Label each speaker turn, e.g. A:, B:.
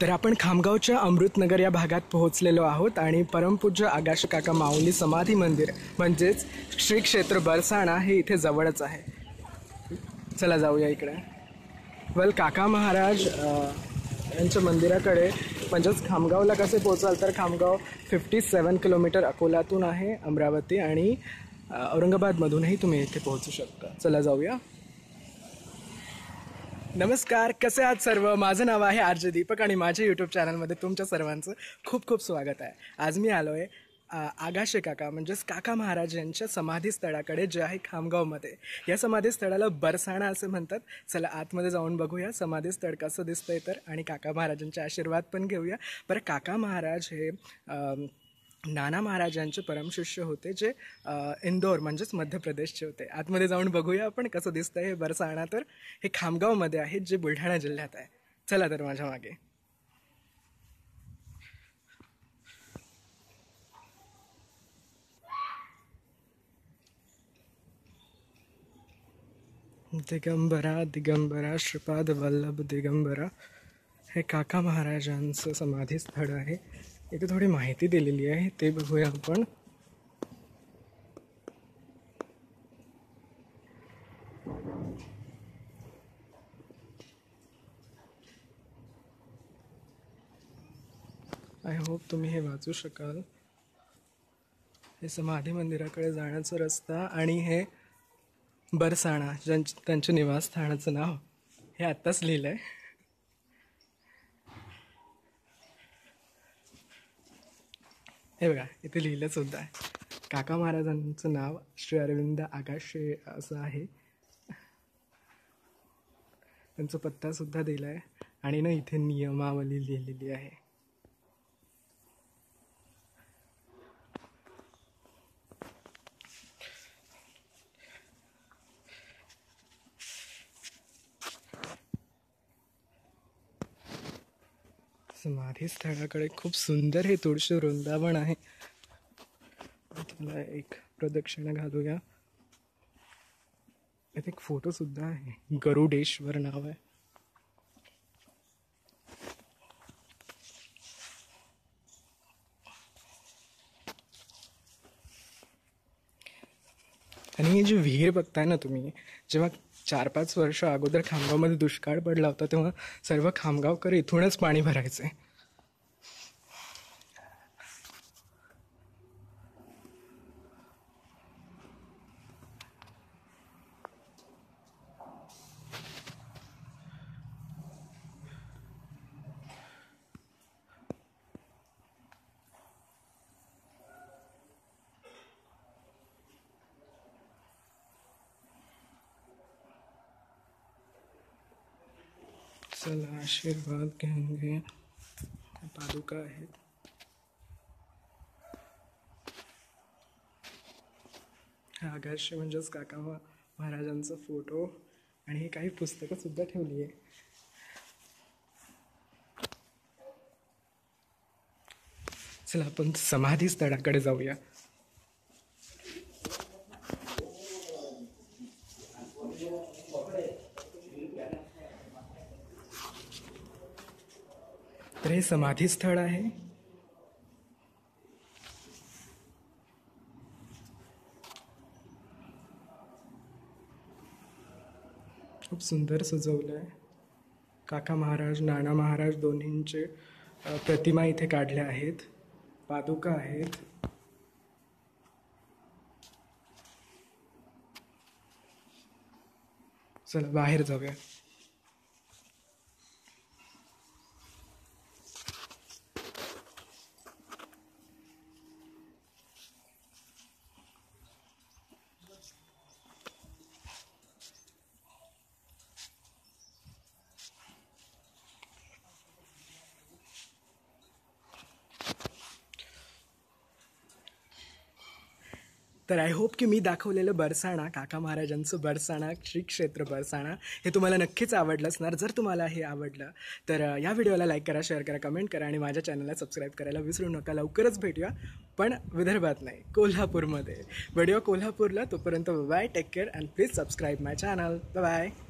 A: तर आपण खामगावच्या अमृतनगर या भागात पोहोचलेलो आहोत आणि परमपूज्य आगाशे काका माऊली समाधी मंदिर म्हणजेच श्री क्षेत्र बरसाणा हे इथे जवळच आहे. चला जाऊया इकडे. काका महाराज यांच्या मंदिराकडे म्हणजेच खामगावला कसे पोहोचाल तर खामगाव 57 किलोमीटर अकोलातून आहे, अमरावती आणि औरंगाबादमधूनही तुम्ही इथे पोहोचू शकता. चला जाऊया. नमस्कार, कसे आहात सर्व. माझं नाव आहे आरजे दीपक आणि माझ्या यूट्यूब चॅनलमध्ये तुमच्या सर्वांचं खूप खूप स्वागत आहे. आज मी आलो आहे आगाशे काका म्हणजेच काका महाराज यांच्या समाधी स्थळाकडे जे आहे खामगावमध्ये. या समाधी स्थळाला बरसाणा असे म्हणतात. चला आतमध्ये जाऊन बघूया समाधी स्थळ कसं दिसतंय तर, आणि काका महाराजांचे आशीर्वाद पण घेऊया. बरं, काका महाराज हे नाना महाराज यांचे परमशिष्य होते जे इंदोर म्हणजेच मध्य प्रदेशचे होते. आतमध्ये जाऊन बघूया आपण कसं दिसतंय हे बरसाणा. तर हे खामगावमध्ये आहे जे बुलढाणा जिल्ह्यात आहे. चला तर माझ्या मागे. दिगंबरा दिगंबरा श्रीपाद वल्लभ दिगंबरा हे काका महाराजांचं समाधी स्थळ आहे. इथे थोडी माहिती दिलेली आहे, ते बघूया आपण. आय होप तुम्ही हे वाचू शकाल. हे समाधी मंदिराकडे जाण्याचा रस्ता आणि हे बरसाणा त्यांच्या निवासस्थानाचं नाव हे आत्ताच लिहिलं आहे. हे बघा, इथे लिहिलं सुद्धा आहे. काका महाराजांचं नाव श्री अरविंद आगाशे असं आहे. त्यांचा पत्ता सुद्धा दिला आहे आणि ना इथे नियमावली लिहिलेली आहे. समाधी स्थळाकडे खूप सुंदर हे तुळशी वृंदावन आहे. त्याला एक प्रदक्षिणा घालूया. इथे एक फोटो सुद्धा आहे, गरुडेश्वर नाव आहे. आणि ही जी विहीर बघताय ना तुम्ही, जेव्हा 4-5 वर्ष अगोदर खामगावमध्ये दुष्काळ पडला होता तेव्हा सर्व खामगावकर इथूनच पाणी भरायचे. चला आशीर्वाद घेंगे. पादुका आहेत. आगाशे म्हणजेच काका महाराजांचा फोटो आणि हे काही पुस्तकं सुद्धा ठेवली आहे. चला आपण समाधी स्थळाकडे जाऊया. तर हे समाधी स्थळ आहे. खूप सुंदर सजवलं आहे. काका महाराज नाना महाराज दोन्हींचे प्रतिमा इथे काढल्या आहेत. पादुका आहेत. चला बाहेर जाऊया. तर आय होप की मी दाखवलेलं बरसाणा, काका महाराजांचं बरसाणा, श्री क्षेत्र बरसाणा हे तुम्हाला नक्कीच आवडलं असणार. जर तुम्हाला हे आवडलं तर या व्हिडिओला लाईक करा, शेअर करा, कमेंट करा आणि माझ्या चॅनलला सबस्क्राईब करायला विसरू नका. लवकरच भेटूया, पण विदर्भात नाही, कोल्हापूरमध्ये. व्हिडिओ कोल्हापूरला. तोपर्यंत bye, take care and please subscribe my channel. Bye.